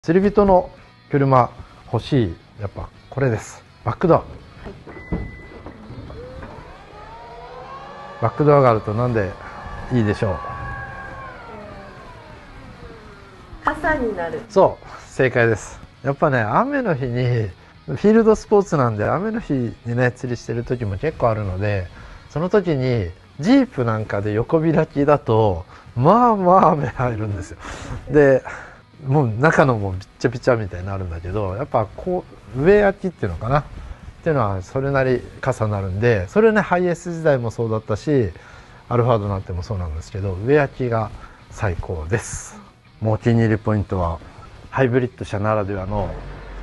釣り人の車欲しい、やっぱこれです。バックドア、バックドアがあるとなんでいいでしょう。 傘になる。 そう、正解です。やっぱね、雨の日にフィールドスポーツなんで、雨の日にね釣りしてる時も結構あるので、その時にジープなんかで横開きだとまあまあ雨入るんですよ。でもう中のもびっちゃびちゃみたいになるんだけど、やっぱこう上焼きっていうのかなっていうのはそれなり傘になるんで、それねハイエース時代もそうだったし、アルファードなんてもそうなんですけど、上焼きが最高です。もうお気に入りポイントはハイブリッド車ならではの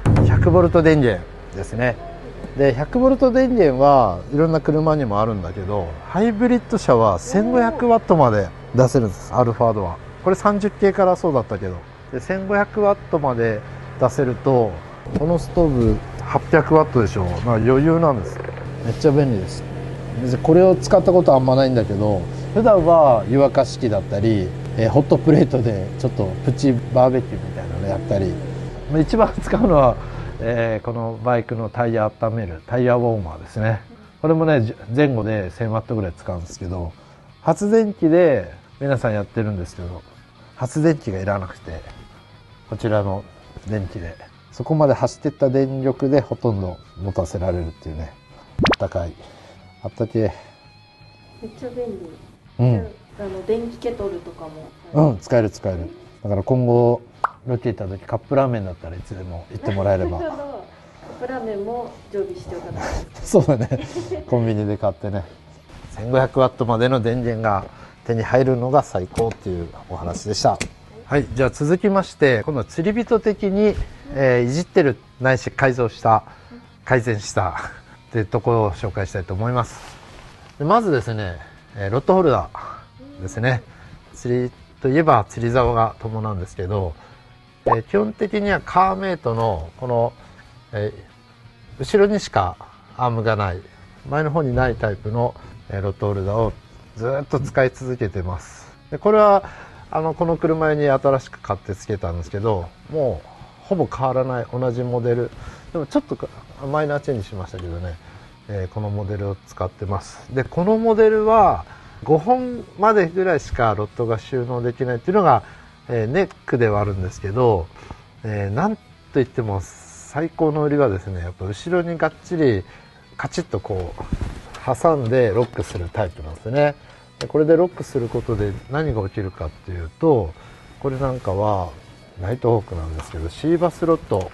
100V 電源ですね。で 100V 電源はいろんな車にもあるんだけど、ハイブリッド車は 1500W まで出せるんです。アルファードはこれ30系からそうだったけど、で 1500W まで出せると、このストーブ 800W でしょ。まあ余裕なんです。めっちゃ便利です。これを使ったことはあんまないんだけど、普段は湯沸かし器だったり、ホットプレートでちょっとプチバーベキューみたいなのやったり、一番使うのは、このバイクのタイヤ温めるタイヤウォーマーですね。これもね前後で 1000W ぐらい使うんですけど、発電機で皆さんやってるんですけど、発電機がいらなくて、こちらの電気でそこまで走ってった電力でほとんど持たせられるっていうね。あったかい、あったけ。 めっちゃ便利。 うん、 電気ケトルとかも。 使える使える。だから今後ロケ行った時カップラーメンだったらいつでも行ってもらえれば。 カップラーメンも常備しておかないと。 そうだね、コンビニで買ってね。1500W までの電源が手に入るのが最高っていうお話でした。はい、じゃあ続きまして、今度は釣り人的に、いじってるないし改造した改善したっていうところを紹介したいと思います。でまずですね、ロッドホルダーですね。釣りといえば釣り竿が伴うんですけど、基本的にはカーメイトのこの、後ろにしかアームがない、前の方にないタイプのロッドホルダーをずっと使い続けてます。でこれはこの車に新しく買ってつけたんですけど、もうほぼ変わらない同じモデルでもちょっとマイナーチェンジしましたけどね、このモデルを使ってます。でこのモデルは5本までぐらいしかロッドが収納できないっていうのが、ネックではあるんですけど、なんといっても最高の売りはですね、やっぱ後ろにがっちりカチッとこう挟んでロックするタイプなんですね。でこれでロックすることで何が起きるかっていうと、これなんかはナイトホークなんですけど、シーバスロッド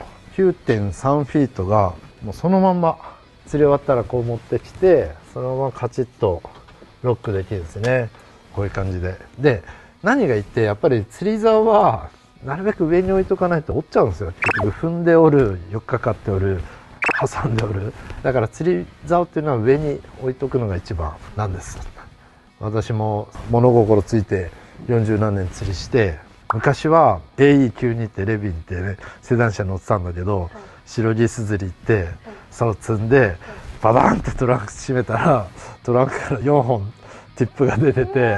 9.3 フィートがもうそのまんま釣り終わったらこう持ってきて、そのままカチッとロックできるんですね。こういう感じで。で何が言って、やっぱり釣り竿はなるべく上に置いとかないと折っちゃうんですよ。結局踏んで折る、よっかかって折る、挟んで折る。だから釣り竿っていうのは上に置いとくのが一番なんです。私も物心ついて40何年釣りして、昔は AE92 ってレビンってねセダン車乗ってたんだけど、白ギス釣り行って竿積んでババンってトランク閉めたら、トランクから4本ティップが出てて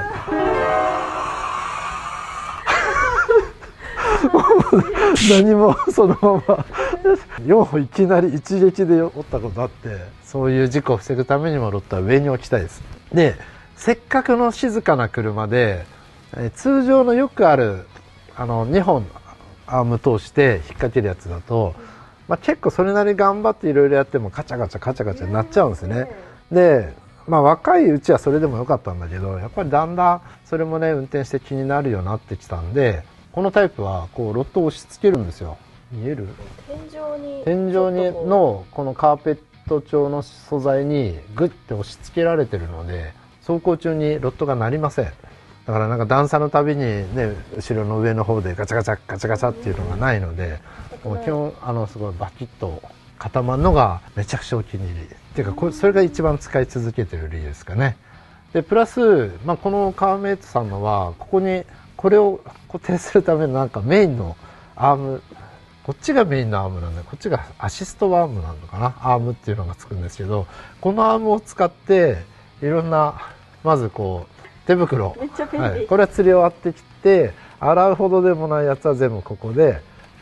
何もそのまま4本いきなり一撃で折ったことあって、そういう事故を防ぐためにもロッドは上に置きたいです。でせっかくの静かな車で、通常のよくある2本アーム通して引っ掛けるやつだと、結構それなりに頑張っていろいろやってもカチャカチャカチャカチャなっちゃうんですね。で若いうちはそれでもよかったんだけど、やっぱりだんだんそれもね運転して気になるようになってきたんで、このタイプはこうロッドを押し付けるんですよ。見える？天井にのこのカーペット調の素材にグッて押し付けられてるので、走行中にロッドが鳴りません。だからなんか段差のたびにね後ろの上の方でガチャガチャガチャガチャっていうのがないので、もう基本すごいバキッと固まるのがめちゃくちゃお気に入りっていうか、それが一番使い続けてる理由ですかね。でプラス、このカーメイトさんのはここにこれを固定するためのなんかメインのアーム、こっちがメインのアームなんで、こっちがアシストアームなのかな、アームっていうのがつくんですけど、このアームを使っていろんな、まずこう手袋、 めっちゃ便利、 これは釣り終わってきて洗うほどでもないやつは全部ここで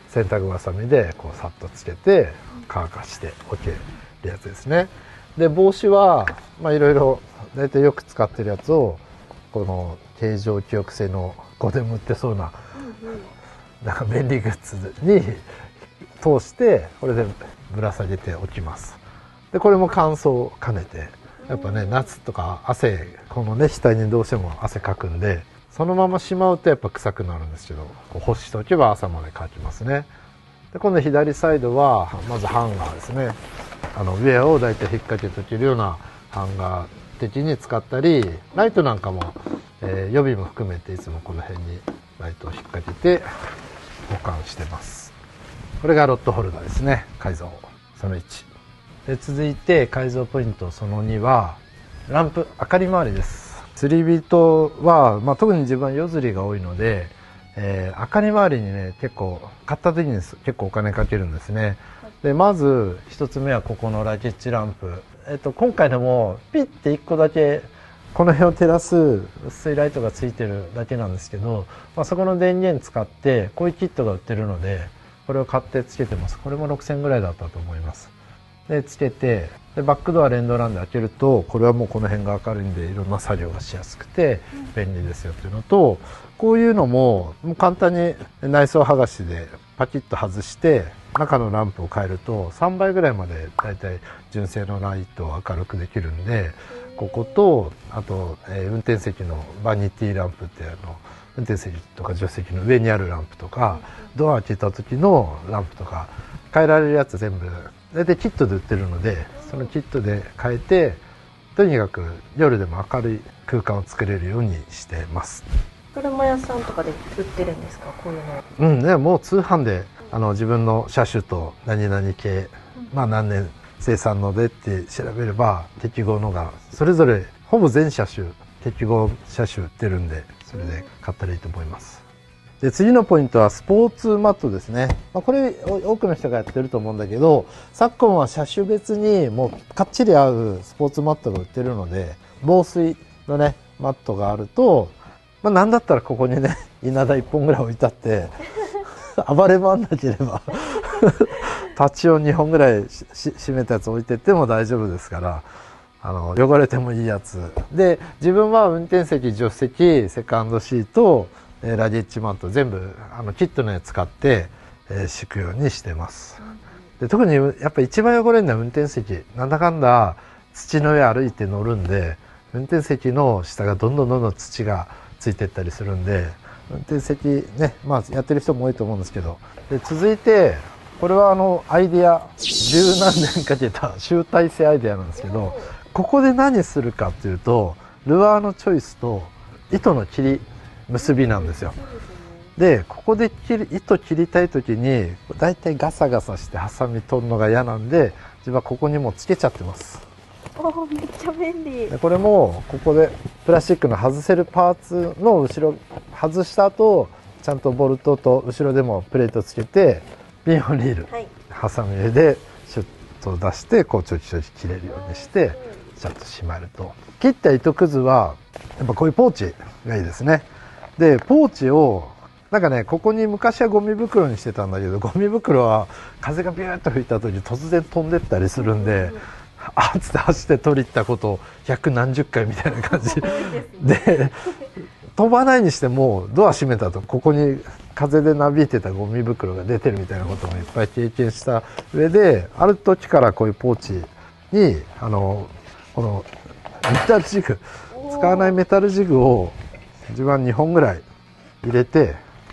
洗濯ばさみでこうさっとつけて乾かしておけるやつですね。で帽子はいろいろ大体よく使ってるやつをこの形状記憶性のここでも売ってそうな、なんか便利グッズに通してこれでぶら下げておきます。でこれも乾燥を兼ねてやっぱね夏とか汗このね額にどうしても汗かくんでそのまましまうとやっぱ臭くなるんですけどこう干しておけば朝まで乾きますね。で今度左サイドはまずハンガーですね。ウェアをだいたい引っ掛けとけるようなハンガー的に使ったりライトなんかも、予備も含めていつもこの辺にライトを引っ掛けて保管してます。これがロッドホルダーですね。改造その1で続いて改造ポイントその2はランプ明かり回りです。釣り人は、特に自分は夜釣りが多いので、明かり回りにね結構買った時に結構お金かけるんですね。でまず1つ目はここのラケッチランプ、今回でもピッて1個だけこの辺を照らす薄いライトがついてるだけなんですけど、そこの電源使ってこういうキットが売ってるのでこれを買ってつけてます。これも6000円ぐらいだったと思います。でつけてでバックドア連動ランで開けるとこれはもうこの辺が明るいんでいろんな作業がしやすくて便利ですよっていうのと、こういうのも簡単に内装剥がしでパキッと外して中のランプを変えると3倍ぐらいまでだいたい純正のライトを明るくできるんで、こことあと、運転席のバニティランプって運転席とか助手席の上にあるランプとかドア開けた時のランプとか変えられるやつ全部大体キットで売ってるのでそのキットで変えてとにかく夜でも明るい空間を作れるようにしてます。 車屋さんとかで売ってるんですかこういうの？ ね、もう通販で自分の車種と何々系、何年生産のでって調べれば適合のがそれぞれほぼ全車種適合車種売ってるんでそれで買ったらいいと思います。で次のポイントはスポーツマットですね。これ多くの人がやってると思うんだけど昨今は車種別にもうかっちり合うスポーツマットが売ってるので防水のねマットがあるとなんだったらここにね稲田1本ぐらい置いてあって暴れ回んなければ立ちを2本ぐらい締めたやつ置いてっても大丈夫ですから汚れてもいいやつで自分は運転席助手席セカンドシートラゲッジマント全部キットのやつ使って敷くようにしてます。で特にやっぱ一番汚れるのは運転席なんだかんだ土の上歩いて乗るんで運転席の下がどんどん土がついてったりするんで運転席ねやってる人も多いと思うんですけどで続いてこれはアイデア十何年かけた集大成アイデアなんですけどここで何するかっていうとルアーのチョイスと糸の切り結びなんですよ。でここで糸切りたい時にだいたいガサガサしてハサミ取るのが嫌なんで自分はここにもつけちゃってます。 めっちゃ便利。 でこれもここでプラスチックの外せるパーツの後ろ外した後ちゃんとボルトと後ろでもプレートつけてピンホンリール、ハサミでシュッと出してこうちょいちょい切れるようにしてちゃんと締まると。切った糸くずはやっぱこういうポーチがいいですね。でポーチをなんかねここに昔はゴミ袋にしてたんだけどゴミ袋は風がビューッと吹いた時突然飛んでったりするんでっつって走って取り行ったことを百何十回みたいな感じで飛ばないにしてもドア閉めたとここに風でなびいてたゴミ袋が出てるみたいなこともいっぱい経験した上である時からこういうポーチにこのメタルジグ使わないメタルジグを自分は2本ぐらい入れて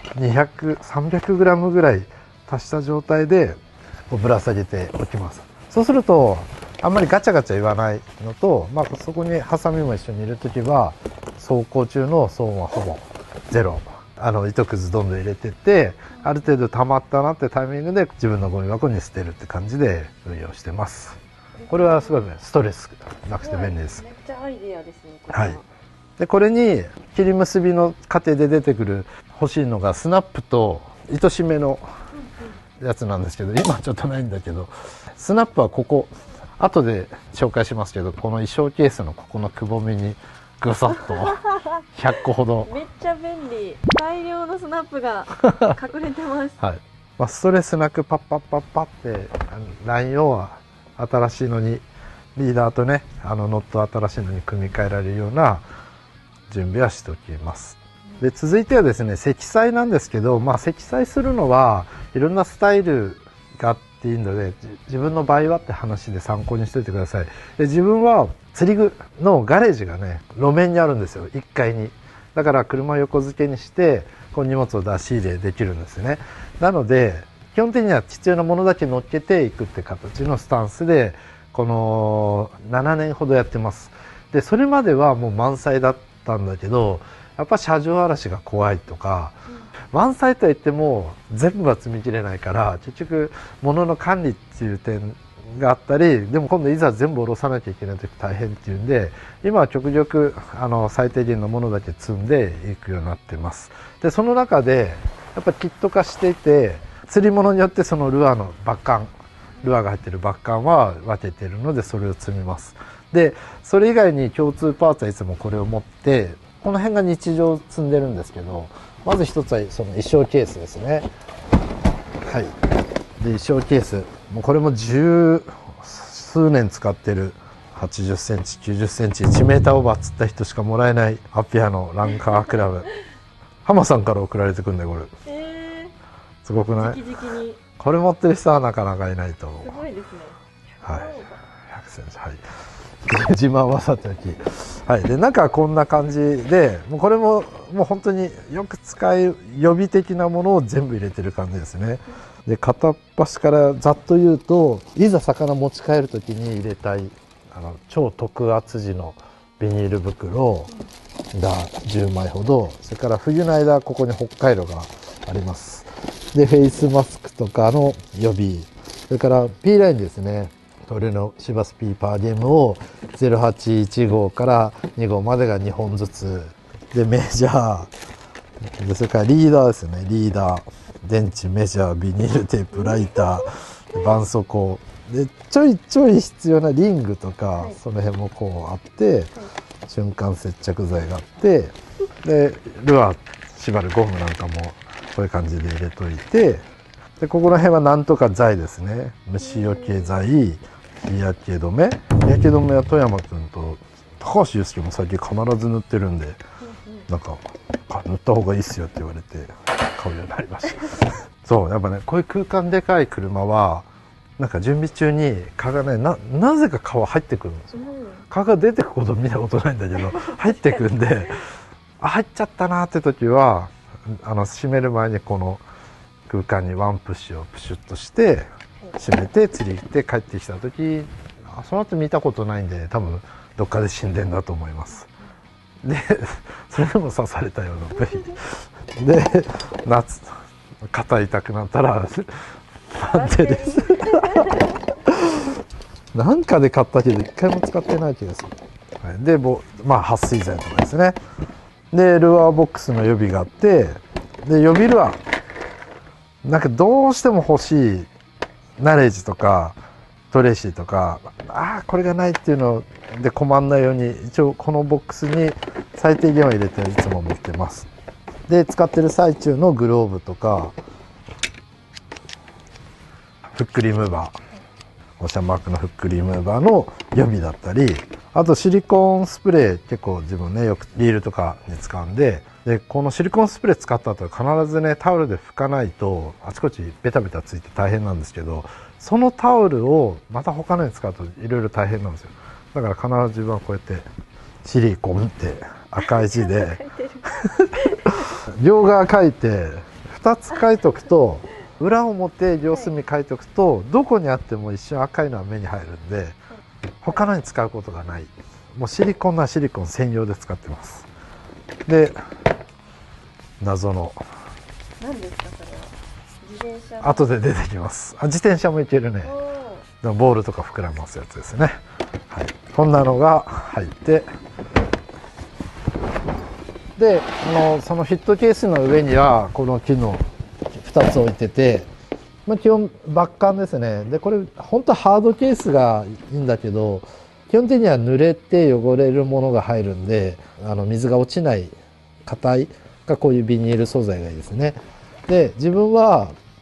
300グラムぐらい足した状態でぶら下げておきます。そうするとあんまりガチャガチャ言わないのと、そこにハサミも一緒に入れとけば走行中の騒音はほぼゼロ。糸くずどんどん入れてってある程度溜まったなってタイミングで自分のゴミ箱に捨てるって感じで運用してます。これはすごいストレスなくて便利です。 めっちゃアイデアですね。 はい。でこれに切り結びの過程で出てくる欲しいのがスナップと糸締めのやつなんですけど今ちょっとないんだけどスナップはここ後で紹介しますけどこの衣装ケースのここのくぼみにぐさっと100個ほどめっちゃ便利大量のスナップが隠れてますはいまあ、ストレスなくパッパッパッパってラインを新しいのにリーダーとねノットを新しいのに組み替えられるような準備はしておきます。で続いてはですね積載なんですけど、まあ、積載するのはいろんなスタイルがあっていいので自分の場合はって話で参考にしておいてください。で自分は釣り具のガレージがね路面にあるんですよ、1階に。だから車を横付けにしてこう荷物を出し入れできるんですね。なので基本的には必要なものだけ乗っけていくって形のスタンスでこの7年ほどやってます。でそれまではもう満載だったんだけどやっぱ車上荒らしが怖いとか、満載とは言っても全部は積み切れないから結局物の管理っていう点があったり、でも今度いざ全部下ろさなきゃいけない時大変っていうんで今は極力最低限のものだけ積んでいくようになってます。でその中でやっぱキット化していて釣り物によってそのルアーのバッカンルアーが入ってるバッカンは分けているのでそれを積みます。でそれ以外に共通パーツはいつもこれを持ってこの辺が日常積んでるんですけど、まず一つはその衣装ケースですね。はい。で衣装ケースもうこれも十数年使ってる80センチ90センチ1メーターオーバー釣った人しかもらえないアピアのランカークラブ浜さんから送られてくるんでこれ、すごくない？ 直々にこれ持ってる人はなかなかいないと思う。 すごいですね。 はい、100センチ、はい。自慢はさておき、はい、で中はこんな感じで、もうこれももう本当によく使う予備的なものを全部入れてる感じですね。で片っ端からざっと言うと、いざ魚持ち帰る時に入れたい超特厚地のビニール袋が10枚ほど、それから冬の間ここに北海道があります。でフェイスマスクとかの予備、それから P ラインですね、トレのシバス P パーゲームを0815号から2号までが2本ずつで、メジャーで、それからリーダーですね、リーダー、電池、メジャー、ビニールテープ、ライター、絆創膏でちょいちょい必要なリングとか、はい、その辺もこうあって、はい、瞬間接着剤があって、でルアー縛るゴムなんかもこういう感じで入れといて、でここら辺はなんとか剤ですね、虫よけ剤、日焼け止め、日焼け止めは富山君と高橋祐介も最近必ず塗ってるんで、なんか塗った方がいいっすよって言われて買うようになりましたそうやっぱね、こういう空間でかい車はなんか準備中に蚊がね なぜか蚊は入ってくるんですよ。蚊が出てくこと見たことないんだけど入ってくんで、入っちゃったなって時は閉める前にこの空間にワンプッシュをプシュッとして閉めて釣り行って帰ってきた時、その後見たことないんで多分どっかで死んでんだと思います。でそれでも刺されたような部位で、夏肩痛くなったら番手ですなんかで買ったけど一回も使ってない気がする。はい、でまあ撥水剤とかですね。でルアーボックスの予備があって、で予備ルアーなんかどうしても欲しいナレージとかトレーシーとか、これがないっていうので困んないように一応このボックスに最低限を入れていつも持ってます。で使ってる最中のグローブとかフックリムーバー、オーシャンマークのフックリムーバーの予備だったり、あとシリコンスプレー結構自分ねよくリールとかに使うんで、このシリコンスプレー使った後は必ずねタオルで拭かないとあちこちベタベタついて大変なんですけど、そのタオルをまた他のに使うといろいろ大変なんですよ。だから必ず自分はこうやってシリコンって赤い字で両側書いて2つ書いとくと、裏表両隅書いておくとどこにあっても一瞬赤いのは目に入るんで他のに使うことがない。もうシリコンなシリコン専用で使ってます。で謎の何ですかそれは。自転車後で出てきます。自転車もいけるね。ボールとか膨らますやつですね。はい、こんなのが入って、でそのフィットケースの上にはこの木の2つ置いてて、基本バッカンですね。でこれ本当はハードケースがいいんだけど、基本的には濡れて汚れるものが入るんで水が落ちない硬いがこういうビニール素材がいいですね。で自分は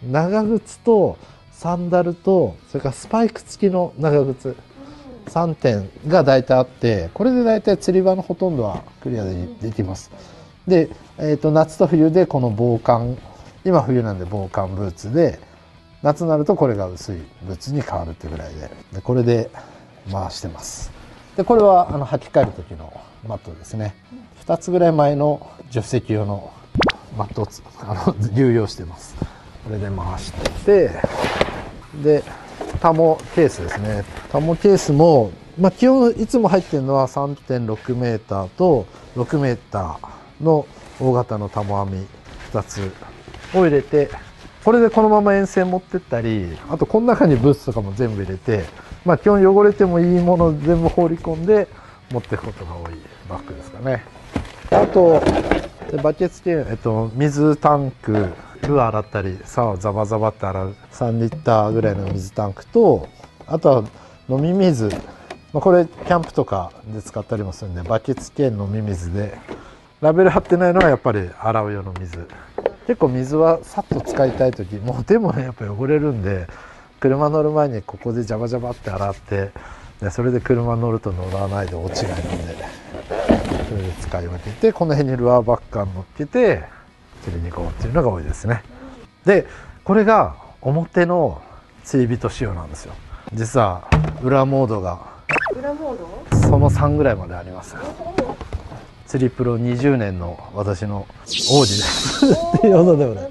長靴とサンダルと、それからスパイク付きの長靴3点が大体あって、これで大体釣り場のほとんどはクリアできます。で、夏と冬でこの防寒、今冬なんで防寒ブーツで、夏になるとこれが薄いブーツに変わるってぐらいで、これで回してます。で、これは履き替える時のマットですね。2つぐらい前の助手席用のマットを流用してます。これで回してで、タモケースですね。タモケースも、基本いつも入ってるのは 3.6 メーターと6メーターの大型のタモ網2つを入れて、これでこのまま遠征持ってったり、あとこの中にブーツとかも全部入れて、基本汚れてもいいもの全部放り込んで持っていくことが多いバッグですかね。あとバケツ系、水タンク、ルアー洗ったり竿をザバザバって洗う3リッターぐらいの水タンクと、あとは飲み水、これキャンプとかで使ったりもするんで、バケツ系飲み水で、ラベル貼ってないのはやっぱり洗う用の水。結構水はさっと使いたい時、もうでもねやっぱ汚れるんで、車乗る前にここでジャバジャバって洗って、でそれで車乗ると乗らないで大違いなんで、それで使い分けて、この辺にルアーバッカー乗っけて釣りに行こうっていうのが多いですね。でこれが表の釣り人仕様なんですよ。実は裏モードがその3ぐらいまであります。釣りプロ20年の私の王子ですっていうことでもない。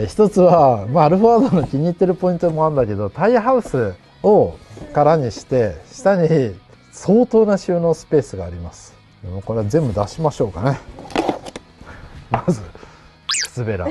一つは、アルファードの気に入ってるポイントもあるんだけど、タイヤハウスを空にして下に相当な収納スペースがあります。これは全部出しましょうかね。まず靴べら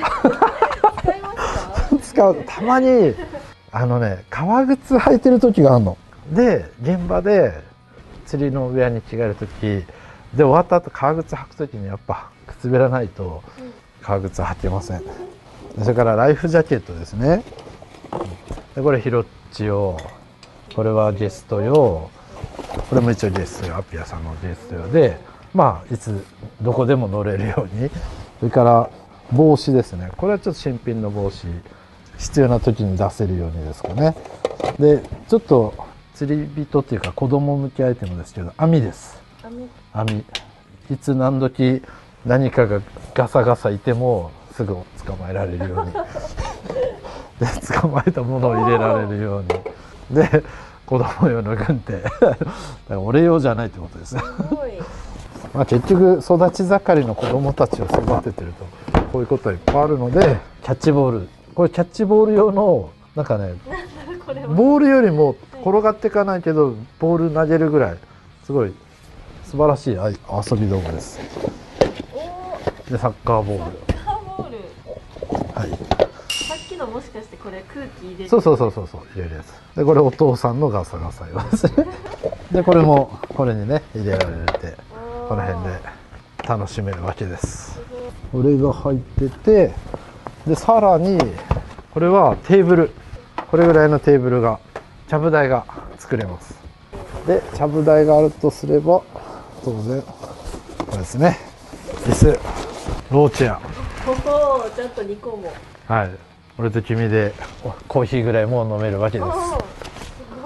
使う。たまに革靴履いてる時があるので、現場で釣りのウェアに着替える時で、終わった後革靴履く時にやっぱ靴べらないと革靴履けません。それからライフジャケットですね。でこれヒロッチ用、これはゲスト用、これも一応ゲスト用、アピアさんのゲスト用で、いつどこでも乗れるように。それから帽子ですね。これはちょっと新品の帽子、必要な時に出せるようにですかね。でちょっと釣り人っていうか子供向けアイテムですけど、網です。網、いつ何時何かがガサガサいてもすぐ捕まえられるようにで捕まえたものを入れられるようにで、子供用の軍手だから俺用じゃないってことですね結局育ち盛りの子供たちを育ててるとこういうことがいっぱいあるので、キャッチボール、これキャッチボール用のボールよりも転がっていかないけどボール投げるぐらいすごい素晴らしい遊び道具です。でサッカーボール、はい、 さっきのもしかしてこれ空気入れる？ そう入れるやつで、これお父さんのガサガサ用ですねでこれもこれにね入れられて、この辺で楽しめるわけです。これが入ってて、でさらにこれはテーブル、これぐらいのテーブルが、ちゃぶ台が作れます。でちゃぶ台があるとすれば当然これですね、椅子、ローチェア、 ちゃんと2個も、 はい、俺と君でコーヒーぐらいもう飲めるわけです。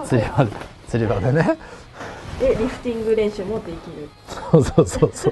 釣り場でね。 でリフティング練習もできる。 そう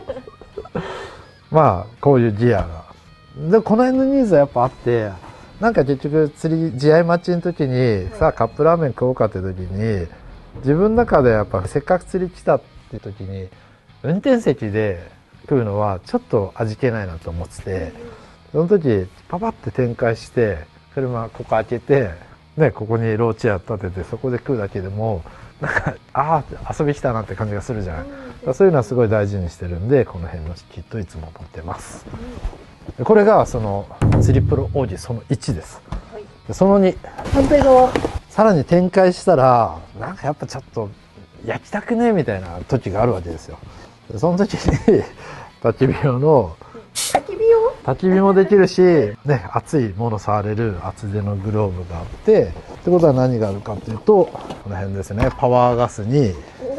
こういうギアが、でこの辺のニーズはやっぱあって、結局釣り試合待ちの時にさあカップラーメン食おうかって時に、自分の中でやっぱせっかく釣り来たって時に運転席で食うのはちょっと味気ないなと思ってて、その時パパって展開して車ここ開けて、ここにローチェア立ててそこで食うだけでも遊び来たなって感じがするじゃない、そういうのはすごい大事にしてるんで、この辺のキットいつも持ってます。これがその釣りプロ王子その1です。その2、反対側さらに展開したらやっぱちょっと焼きたくねみたいな時があるわけですよ。その時に焚き火用の焚き火もできるし、熱いもの触れる厚手のグローブがあって、ってことは何があるかっていうと、この辺ですね、パワーガスに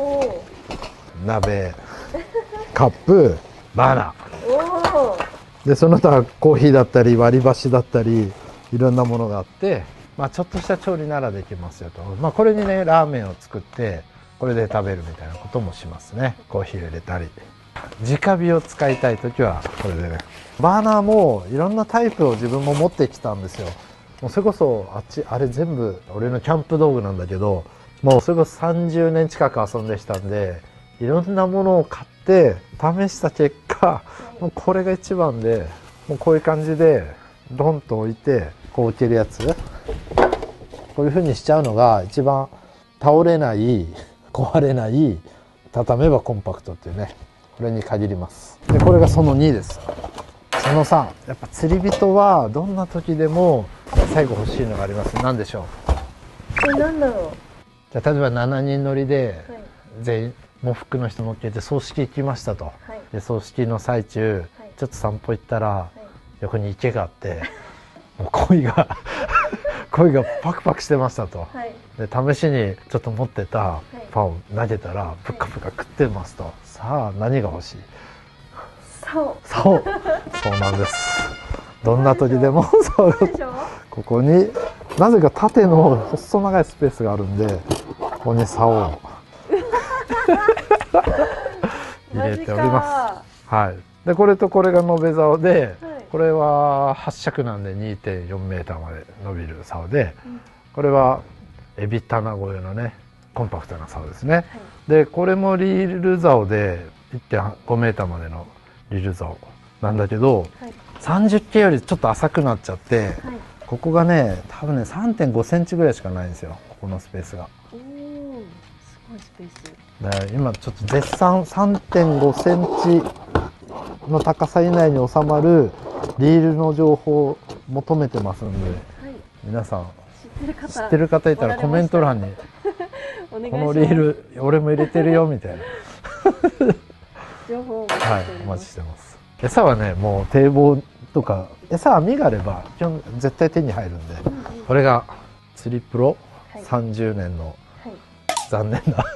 鍋、カップ、バーナーで、その他コーヒーだったり割り箸だったり、 いろんなものがあって、ちょっとした調理ならできますよと、これにねラーメンを作ってこれで食べるみたいなこともしますね。コーヒーを入れたり、直火を使いたい時はこれでね。バーナーもいろんなタイプを自分も持ってきたんですよ。もうそれこそあれ全部俺のキャンプ道具なんだけど、もうそれこそ30年近く遊んできたんで、いろんなものを買って試した結果、もうこれが一番で、もうこういう感じでドンと置いてこう置けるやつ、こういう風にしちゃうのが一番倒れない壊れない畳めばコンパクトっていうね、これに限ります。でこれがその2です。その3、やっぱ釣り人はどんな時でも最後欲しいのがあります。何でしょう。なんだろう。 じゃあ例えば7人乗りで、 はい、 全員喪服の人乗っけて葬式行きましたと、はい、で葬式の最中、はい、ちょっと散歩行ったら、はい、横に池があってもう鯉がパクパクしてましたと、はい、で試しにちょっと持ってたパンを投げたらプカプカ食ってますと、さあ何が欲しい？そうなんです。どんな時でもそうここになぜか縦の細長いスペースがあるんで、ここに竿を入れております。はい。でこれとこれが延べ竿で、はい、これは8尺なんで 2.4 メーターまで伸びる竿で、これはエビタナゴ用のねコンパクトな竿ですね。はい、でこれもリール竿で 1.5 メーターまでのリール竿なんだけど、はい、30系よりちょっと浅くなっちゃって、はい、ここがね多分ね 3.5 センチぐらいしかないんですよ、ここのスペースが。 おー、すごいスペース。 で今ちょっと絶賛 3.5 センチの高さ以内に収まるリールの情報を求めてますので、はい、皆さん知ってる方いたらコメント欄にこのリール俺も入れてるよみたいな情報をお待ちしてます。餌はねもう堤防とか餌網があれば基本絶対手に入るんで、これが釣りプロ30年の残念な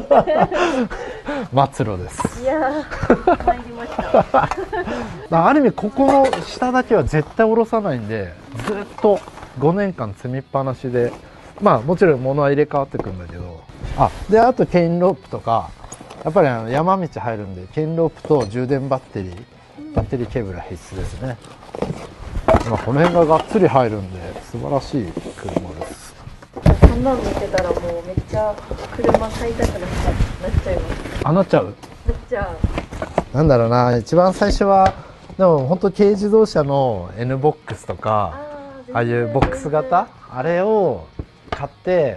末路です。 いやー参りましたある意味ここの下だけは絶対下ろさないんで、ずっと5年間積みっぱなしで、もちろん物は入れ替わってくんだけど、あとケインロープとかやっぱり山道入るんで、ケインロープと充電バッテリーケーブルは必須ですね。この辺ががっつり入るんで素晴らしい車です。 こんなの見てたらもうめっちゃ車買いたくなっちゃいます。 なっちゃう。 なっちゃう。 なんだろうな、一番最初はでも本当軽自動車の N ボックスとかああいうボックス型あれを買って、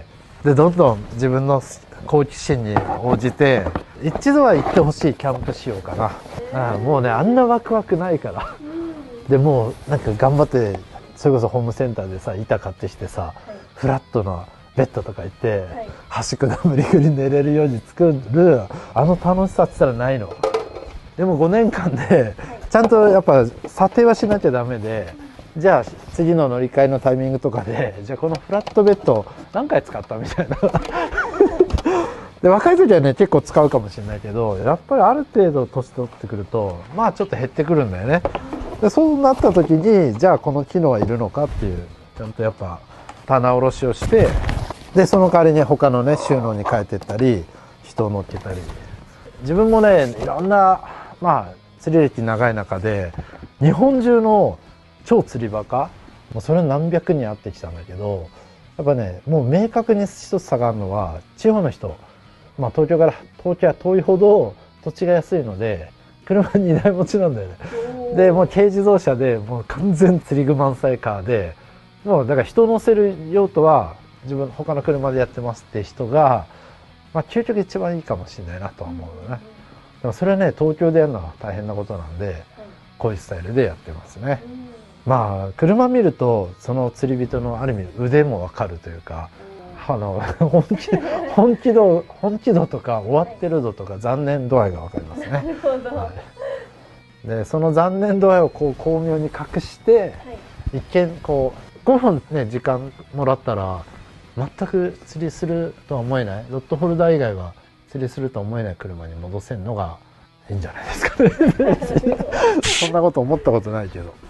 でどんどん自分の好奇心に応じて一度は行ってほしいキャンプしようかな。もうねあんなワクワクないから。でもうなんか頑張ってそれこそホームセンターでさ板買ってきてさ、はい、フラットなベッドとか行って、はい、端っこで無理くり寝れるように作るあの楽しさって言ったらないの。でも5年間でちゃんとやっぱ査定はしなきゃダメで、じゃあ次の乗り換えのタイミングとかでじゃあこのフラットベッド何回使ったみたいなで若い時はね結構使うかもしれないけど、やっぱりある程度年取ってくるとちょっと減ってくるんだよね。でそうなった時にじゃあこの機能はいるのかっていう、ちゃんとやっぱ棚卸しをして、でその代わりに他のね収納に変えていったり人を乗っけたり、自分もねいろんな釣り歴長い中で日本中の超釣りバカもうそれ何百人会ってきたんだけど、やっぱねもう明確に一つ差があるのは地方の人、東京から東京は遠いほど土地が安いので車2台持ちなんだよね。でもう軽自動車でもう完全釣り具満載カーで、もうだから人を乗せる用途は自分他の車でやってますって人が、究極一番いいかもしれないなとは思うのね。でもそれはね東京でやるのは大変なことなんで、こういうスタイルでやってますね。車見るとその釣り人のある意味腕もわかるというか、本気度とか終わってる度とか残念度合いがわかりますね。なるほど。でその残念度合いをこう巧妙に隠して、一見こう5分ね時間もらったら全く釣りするとは思えない、ロッドホルダー以外は釣りするとは思えない車に戻せるのがいいんじゃないですかねそんなこと思ったことないけど。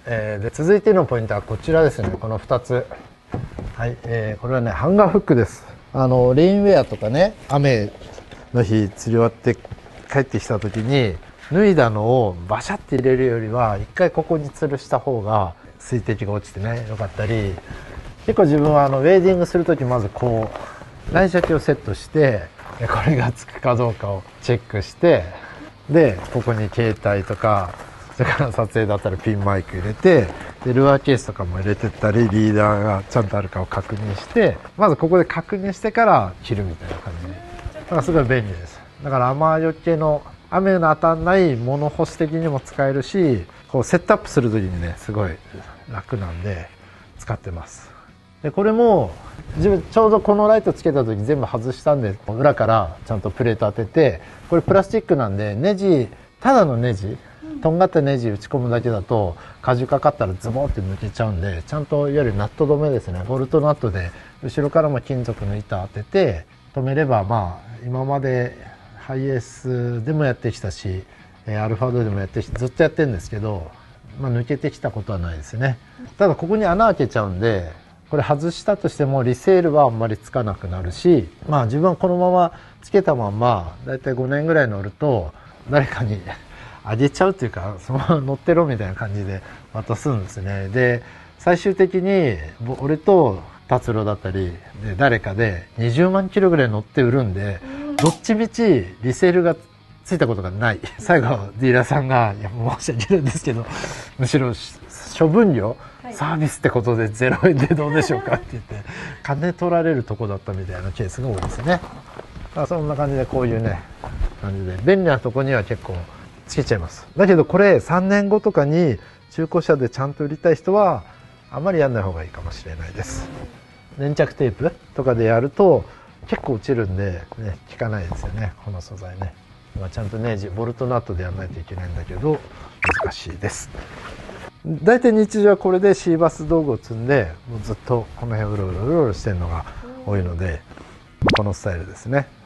で続いてのポイントはこちらですね。この2つ。はい、これはねハンガーフックです。レインウェアとかね、雨の日釣り終わって帰ってきた時に脱いだのをバシャって入れるよりは一回ここに吊るした方が水滴が落ちてねよかったり、結構自分はウェーディングする時まずこうライシャチをセットしてこれがつくかどうかをチェックして、でここに携帯とかそれから撮影だったらピンマイク入れて、でルアーケースとかも入れてったりリーダーがちゃんとあるかを確認して、まずここで確認してから切るみたいな感じで、だからすごい便利です。だから雨よけの雨の当たんない物干し的にも使えるし、こうセットアップする時にねすごい楽なんで使ってます。でこれも自分ちょうどこのライトつけた時全部外したんで、裏からちゃんとプレート当てて、これプラスチックなんでネジ、ただのネジ、とんがったネジ打ち込むだけだと荷重かかったらズボンって抜けちゃうんで、ちゃんといわゆるナット止めですね、ボルトナットで後ろからも金属の板当てて止めれば、まあ今までハイエースでもやってきたしアルファドでもやってきてずっとやってるんですけど、まあ、抜けてきたことはないですね。ただここに穴開けちゃうんで、これ外したとしてもリセールはあんまりつかなくなるし、まあ自分はこのままつけたまんまだいたい5年ぐらい乗ると誰かにあげちゃうっていうか、そのまま乗ってろみたいな感じで渡すんですね。で最終的に俺と達郎だったりで誰かで20万キロぐらい乗って売るんで、どっちみちリセールがついたことがない。最後ディーラーさんが「いや申し訳ないんですけど、むしろ処分料、サービスってことで0円でどうでしょうか」って言って金取られるとこだったみたいなケースが多いですね。そんな感じでこういうね感じで便利なとこには結構つけちゃいます。だけどこれ3年後とかに中古車でちゃんと売りたい人はあまりやんない方がいいかもしれないです。粘着テープとかでやると結構落ちるんで、ね、効かないですよね、この素材ね。ちゃんとネジボルトナットでやらないといけないんだけど難しいです。だいたい日常はこれでシーバス道具を積んでもうずっとこの辺うろうろしてるのが多いので、このスタイルですね。